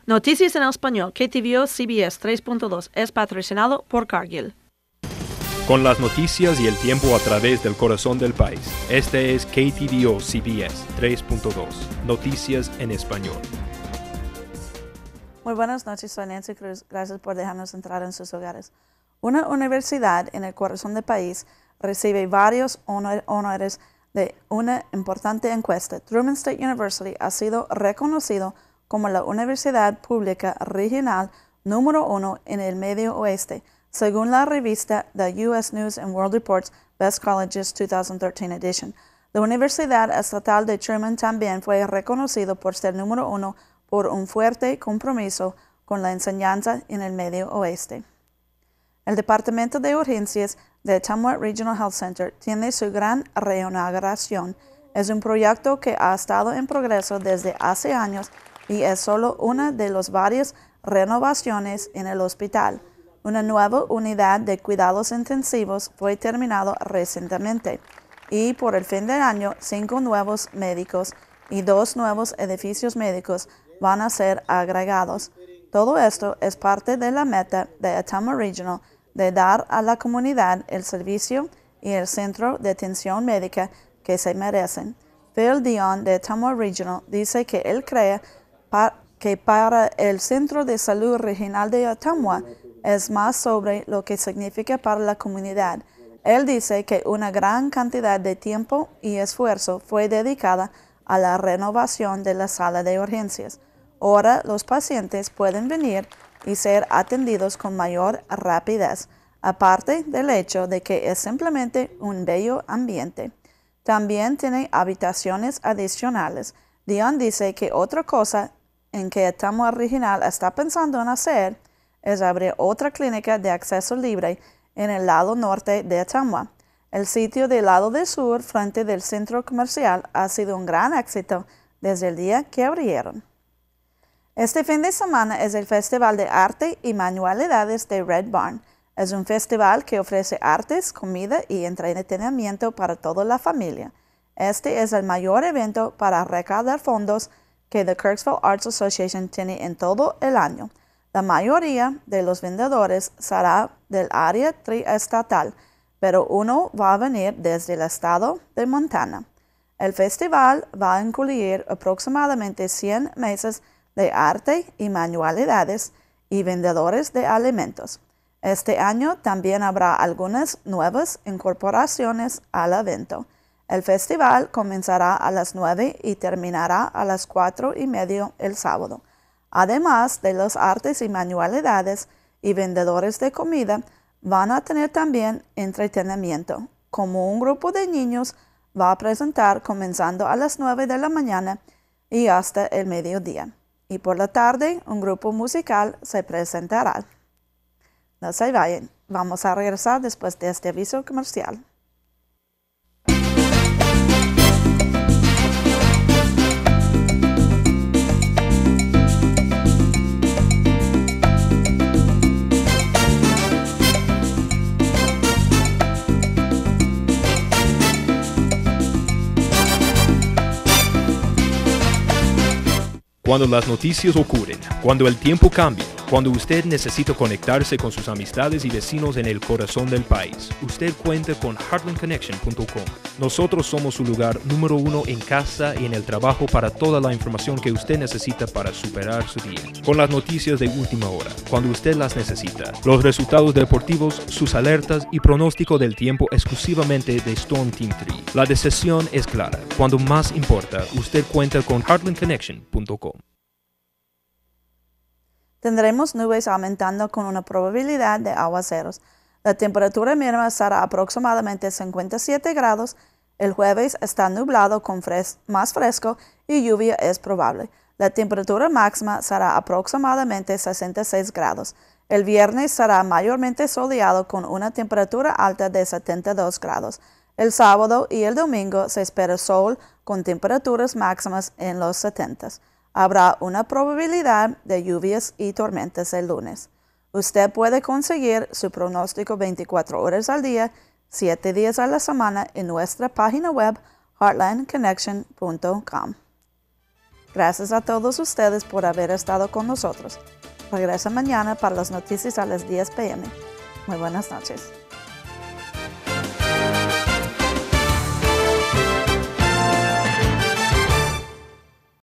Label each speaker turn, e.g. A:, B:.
A: Noticias en español, KTVO CBS 3.2 es patrocinado por Cargill.
B: Con las noticias y el tiempo a través del corazón del país. Este es KTVO CBS 3.2, Noticias en español.
C: Muy buenas noches, soy Nancy Cruz. Gracias por dejarnos entrar en sus hogares. Una universidad en el corazón del país recibe varios honores de una importante encuesta. Truman State University ha sido reconocido como la universidad pública regional número 1 en el Medio Oeste, según la revista The U.S. News and World Report's Best Colleges 2013 edition. La Universidad Estatal de Truman también fue reconocido por ser número 1 por un fuerte compromiso con la enseñanza en el Medio Oeste. El Departamento de Urgencias de Ottumwa Regional Health Center tiene su gran reinauguración. Es un proyecto que ha estado en progreso desde hace años y es solo una de las varias renovaciones en el hospital. Una nueva unidad de cuidados intensivos fue terminada recientemente y por el fin del año 5 nuevos médicos y 2 nuevos edificios médicos van a ser agregados. Todo esto es parte de la meta de Ottumwa Regional de dar a la comunidad el servicio y el centro de atención médica que se merecen. Phil Dion de Ottumwa Regional dice que él cree que para el Centro de Salud Regional de Ottumwa es más sobre lo que significa para la comunidad. Él dice que una gran cantidad de tiempo y esfuerzo fue dedicada a la renovación de la sala de urgencias. Ahora los pacientes pueden venir y ser atendidos con mayor rapidez, aparte del hecho de que es simplemente un bello ambiente. También tiene habitaciones adicionales. Dion dice que otra cosa en que Ottumwa Regional está pensando en hacer es abrir otra clínica de acceso libre en el lado norte de Ottumwa. El sitio del lado del sur, frente del centro comercial, ha sido un gran éxito desde el día que abrieron. Este fin de semana es el Festival de Arte y Manualidades de Red Barn. Es un festival que ofrece artes, comida y entretenimiento para toda la familia. Este es el mayor evento para recaudar fondos que the Kirksville Arts Association tiene en todo el año. La mayoría de los vendedores será del área triestatal, pero uno va a venir desde el estado de Montana. El festival va a incluir aproximadamente 100 mesas de arte y manualidades y vendedores de alimentos. Este año también habrá algunas nuevas incorporaciones al evento. El festival comenzará a las 9 y terminará a las 4:30 el sábado. Además de los artes y manualidades y vendedores de comida, van a tener también entretenimiento, como un grupo de niños va a presentar comenzando a las 9 de la mañana y hasta el mediodía. Y por la tarde, un grupo musical se presentará. No se vayan, vamos a regresar después de este aviso comercial.
B: Cuando las noticias ocurren, cuando el tiempo cambia, cuando usted necesita conectarse con sus amistades y vecinos en el corazón del país, usted cuenta con heartlandconnection.com. Nosotros somos su lugar número 1 en casa y en el trabajo para toda la información que usted necesita para superar su día. Con las noticias de última hora, cuando usted las necesita, los resultados deportivos, sus alertas y pronóstico del tiempo exclusivamente de Storm Team 3. La decisión es clara. Cuando más importa, usted cuenta con heartlandconnection.com.
C: Tendremos nubes aumentando con una probabilidad de aguaceros. La temperatura mínima será aproximadamente 57 grados. El jueves está nublado con más fresco y lluvia es probable. La temperatura máxima será aproximadamente 66 grados. El viernes será mayormente soleado con una temperatura alta de 72 grados. El sábado y el domingo se espera sol con temperaturas máximas en los 70s. Habrá una probabilidad de lluvias y tormentas el lunes. Usted puede conseguir su pronóstico 24 horas al día, 7 días a la semana en nuestra página web heartlandconnection.com. Gracias a todos ustedes por haber estado con nosotros. Regresa mañana para las noticias a las 10 p.m. Muy buenas noches.